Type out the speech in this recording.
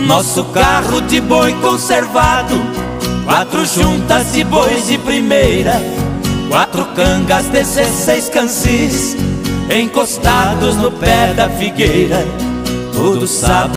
nosso carro de boi conservado, 4 juntas de bois de primeira, 4 cangas, 16 cansis, encostados no pé da figueira. Todo sábado